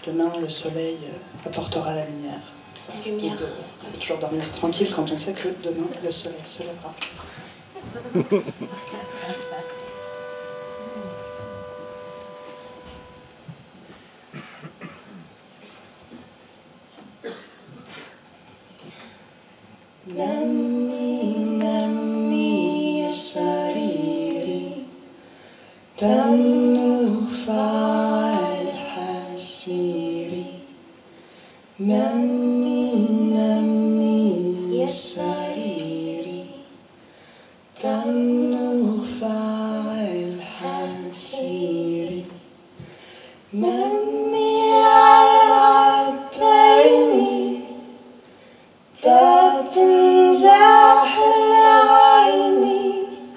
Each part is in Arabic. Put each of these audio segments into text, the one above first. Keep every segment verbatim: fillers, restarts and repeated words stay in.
demain le soleil apportera la lumière. La lumière. On peut toujours dormir tranquille quand on sait que demain le soleil se lèvera. نمي نمي سريري تنفع الحسيري نمي نمي سريري تنفع الحسيري نمي على التيمي تنزاح العيني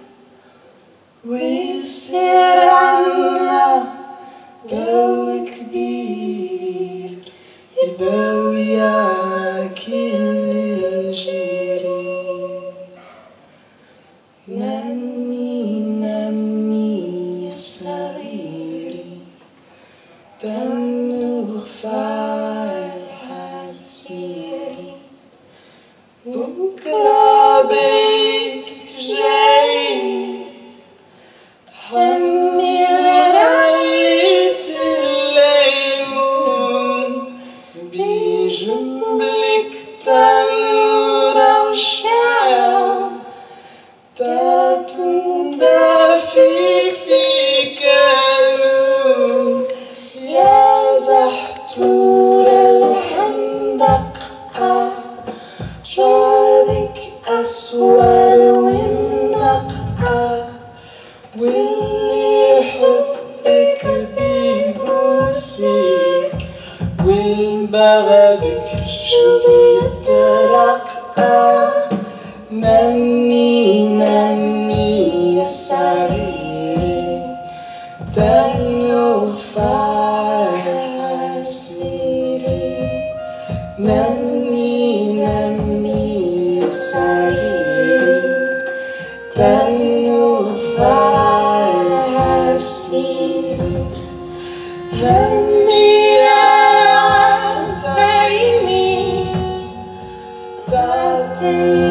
ويصير عنا جو كبير إذا وياك الجيري نمي نمي سريري تنغفى الحسيري بكرة بيك جاي حمل راية الليمون بجنبلك تنورة وشعر تتندفي في كانون يا زحتور الحندق شعرك أسود والنقعة واللي يحبك بيبوسك والبغدك شو يترقع نمي نمي يا سريري تنغفى الحسيري نمي نمي يا سريري تنغفى الحسيري نمي عتيمي تعتني